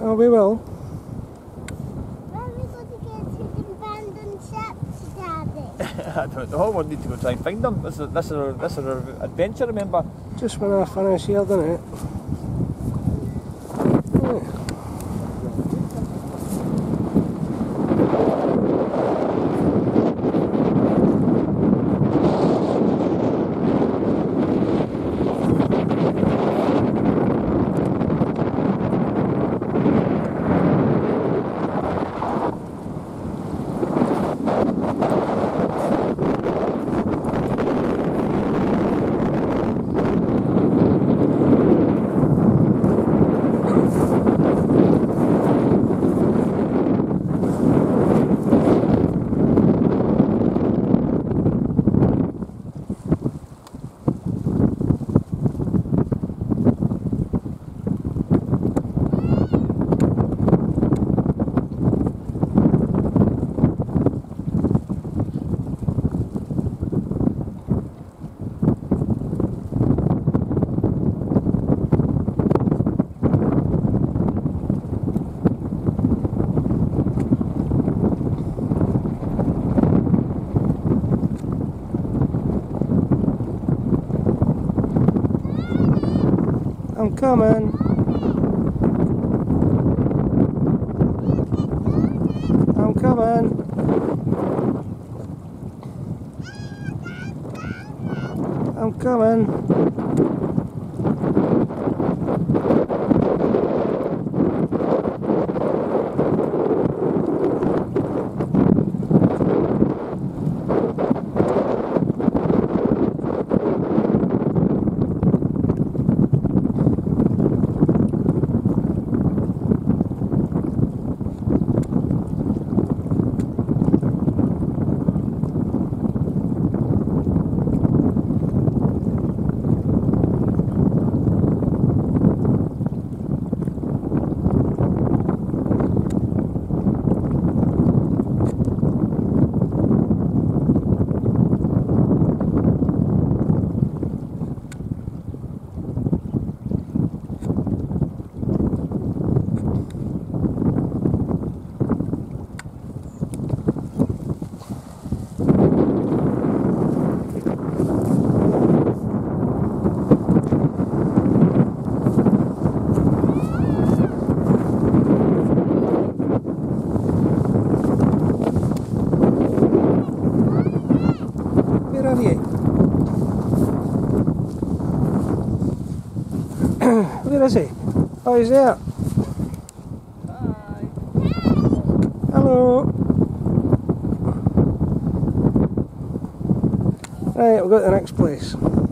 Oh, we will. Where are we going to get to the abandoned ships, Daddy? I don't know, we'll need to go try and find them. This is our adventure, remember? Just when I finish here, doesn't it? Yeah. I'm coming. I'm coming. I'm coming. Where are you? Where is he? Oh, he's there. Hi. Hello. Right, we'll go to the next place.